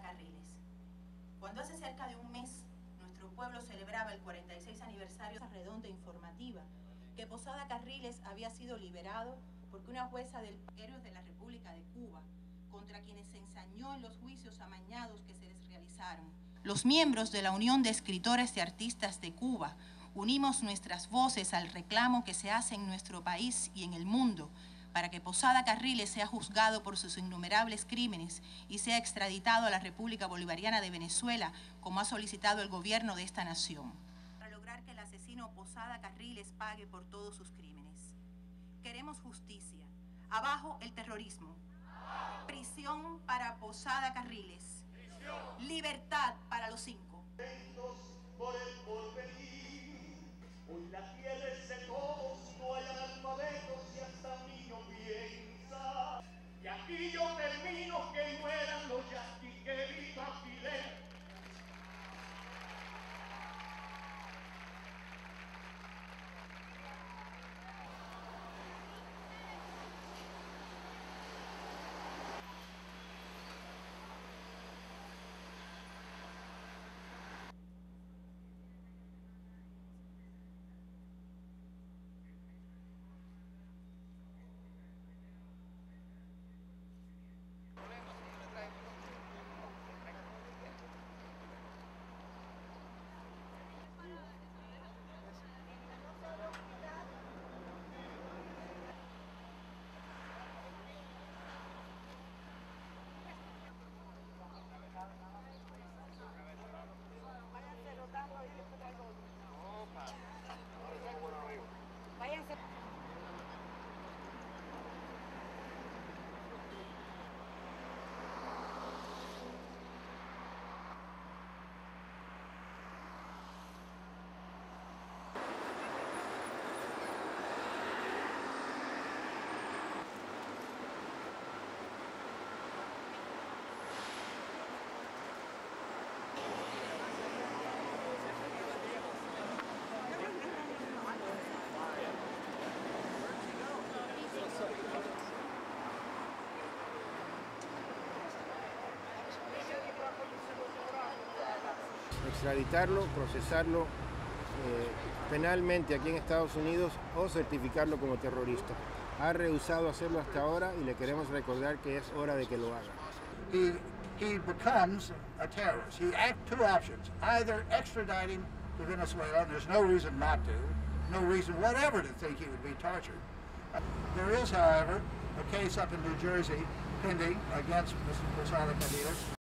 Carriles. Cuando hace cerca de un mes nuestro pueblo celebraba el 46 aniversario redonda informativa que Posada Carriles había sido liberado porque una jueza del Héroes de la República de Cuba, contra quienes se ensañó en los juicios amañados que se les realizaron, los miembros de la Unión de Escritores y Artistas de Cuba unimos nuestras voces al reclamo que se hace en nuestro país y en el mundo para que Posada Carriles sea juzgado por sus innumerables crímenes y sea extraditado a la República Bolivariana de Venezuela, como ha solicitado el gobierno de esta nación, para lograr que el asesino Posada Carriles pague por todos sus crímenes. Queremos justicia. Abajo el terrorismo. Prisión para Posada Carriles. Libertad para los 5. Por el porvenir, hoy la tierra es de todos, no hay analfabetos y hasta niño piensa. Y aquí yo termino, que mueran los yaquis, que viva Fidel. Váyanse. Extraditarlo, procesarlo penalmente aquí en Estados Unidos o certificarlo como terrorista. Ha rehusado hacerlo hasta ahora y le queremos recordar que es hora de que lo haga. He becomes a terrorist. He has two options: either extradite him to Venezuela, and there's no reason not to, no reason whatever to think he would be tortured. There is, however, a case up in New Jersey pending against Mr. Posada Carriles.